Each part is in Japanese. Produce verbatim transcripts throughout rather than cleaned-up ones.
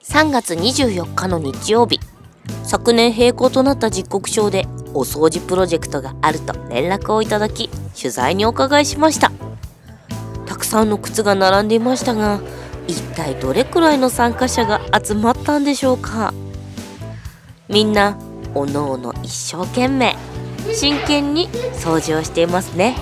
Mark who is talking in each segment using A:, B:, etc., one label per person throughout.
A: さんがつにじゅうよっかの日曜日、昨年閉校となった実刻小でお掃除プロジェクトがあると連絡をいただき、取材にお伺いしました。たくさんの靴が並んでいましたが、一体どれくらいの参加者が集まったんでしょうか。みんなおのおの一生懸命真剣に掃除をしていますね。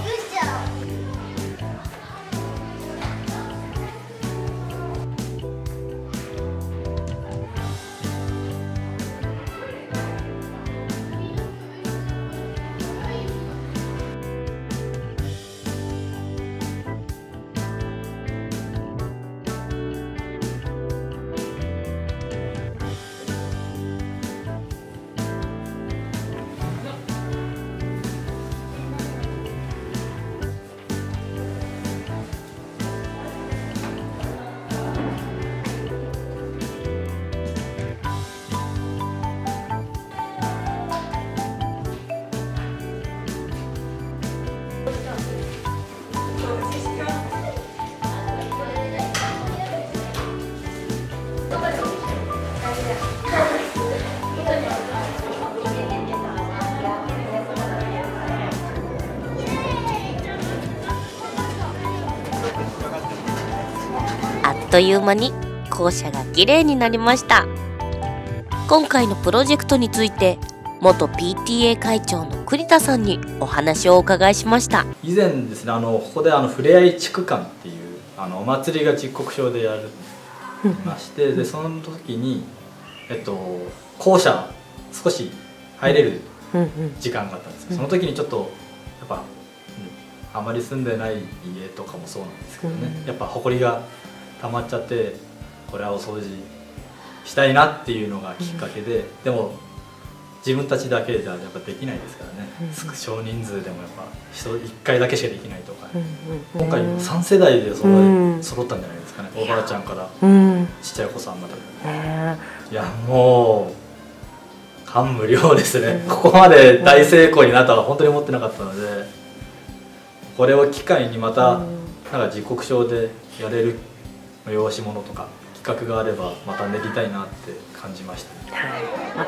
A: あっという間に校舎がきれいになりました。今回のプロジェクトについて元 ピーティーエー 会長の栗田さんにお話をお伺いしました。
B: 以前ですね、あのここであのふれあい地区館っていうあのお祭りが実刻小でやるましてで、その時に、えっと、校舎少し入れる時間があったんですけど、その時にちょっとやっぱ、うん、あまり住んでない家とかもそうなんですけどね、やっぱ埃が溜まっちゃって、これはお掃除したいなっていうのがきっかけで、でも自分たちだけじゃやっぱできないですからね、少人数でもやっぱ人いっかいだけしかできないとか、今回さんせだいで揃え揃ったんじゃないですかね、おばあちゃんからちっちゃいお子さんまで。いやもう感無量ですね。ここまで大成功になったとは本当に思ってなかったので、これを機会にまたなんか実刻小でやれる催し物とか企画があればまた練りたいなって感じました。はい、また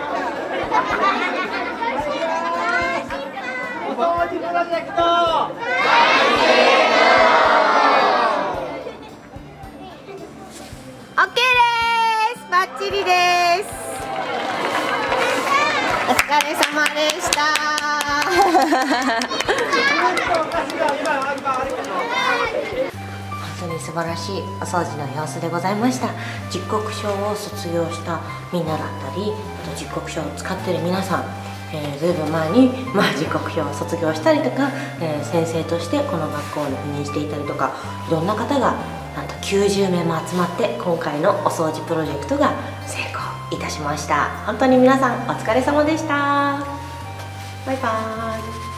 B: お掃除プロジェクト
A: オッケーです。バッチリです。お疲れ様でした。本当に素晴らしいお掃除の様子でございました。実刻小を卒業したみんなだったり、あと実刻小を使っている皆さん、えー、ずいぶん前に、まあ、実刻小を卒業したりとか、えー、先生としてこの学校に赴任していたりとか、いろんな方がなんときゅうじゅうめいも集まって今回のお掃除プロジェクトが成功いたしました。本当に皆さんお疲れ様でした。バイバーイ。